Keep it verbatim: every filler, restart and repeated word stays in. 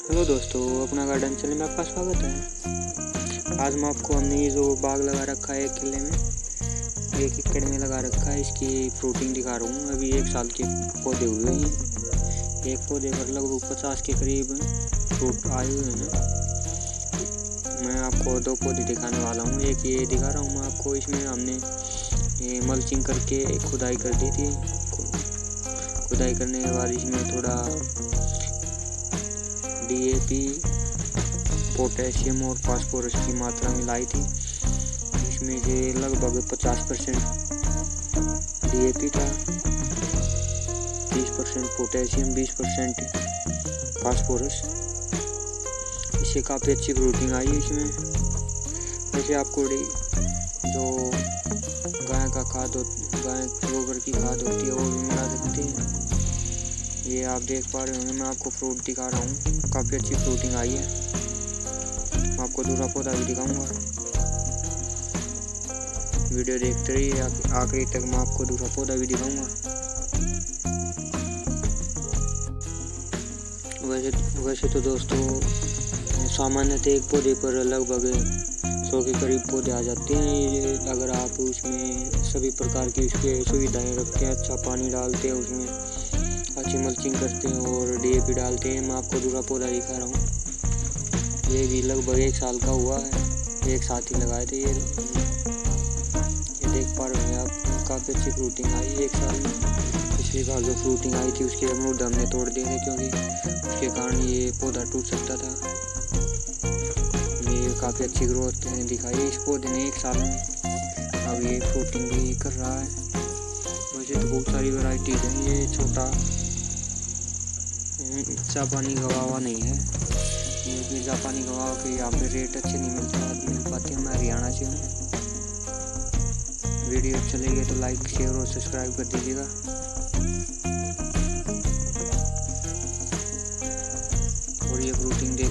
Hello दोस्तों, अपना garden channel में आपका स्वागत है। आज मैं आपको हमने ये जो बाग लगा रखा है एक किले में, एक एकड़ में लगा रखा है, इसकी फ्रूटिंग दिखा रहा हूँ। अभी एक साल के पौधे हुए हैं। एक पौधे पर लगभग पचास के करीब फ्रूट आए हुए हैं। मैं आपको दो पौधे दिखाने वाला हूँ। एक ये दिखा रहा हूँ मैं आपको, इसमें हमने ये मल्चिंग करके खुदाई कर दी थी। खुदाई करने के बाद इसमें थोड़ा डी ए पी, पोटेशियम और फास्फोरस की मात्रा मिलाई थी। इसमें से लगभग पचास परसेंट डी ए पी था, तीस परसेंट पोटेशियम, बीस परसेंट फास्फोरस। इससे काफ़ी अच्छी फ्रूटिंग आई है इसमें। वैसे आपको जो गाय का खाद हो गाय गोबर की खाद होती है वो भी मिला सकते हैं। ये आप देख पा रहे होंगे, मैं आपको फ्रूट दिखा रहा हूँ। काफ़ी अच्छी फ्रूटिंग आई है। मैं आपको दूसरा पौधा भी दिखाऊंगा। वीडियो देखते रहिए आखिरी तक, मैं आपको दूसरा पौधा भी दिखाऊंगा। वैसे वैसे तो दोस्तों सामान्यतः एक पौधे पर लगभग सौ के करीब पौधे आ जाते हैं। ये अगर आप उसमें सभी प्रकार की उसके सुविधाएं रखते हैं, अच्छा पानी डालते हैं, उसमें अच्छी मल्चिंग करते हैं और डी ए पी डालते हैं। मैं आपको दूसरा पौधा दिखा रहा हूँ। ये भी लगभग एक साल का हुआ है, एक साथ ही लगाए थे। ये ये देख पा रहे हैं आप, काफ़ी अच्छी फ्रूटिंग आई एक साल में। पिछली बार जो फ्रूटिंग आई थी उसके अमरूद हमने तोड़ दिए थे, क्योंकि उसके कारण ये पौधा टूट सकता था। ये काफ़ी अच्छी ग्रोथ दिखाई इस पौधे ने एक साल में। अब ये फ्रूटिंग भी कर रहा है। वैसे तो बहुत सारी वैरायटीज़ हैं। ये छोटा जापानी गवावा नहीं है, क्योंकि जापानी गवावा के यहाँ पे रेट अच्छे नहीं मिलते मिल पाते हैं। मैं हरियाणा से हूँ। वीडियो अच्छा लगे तो लाइक, शेयर और सब्सक्राइब कर दीजिएगा। और ये फ्रूटिंग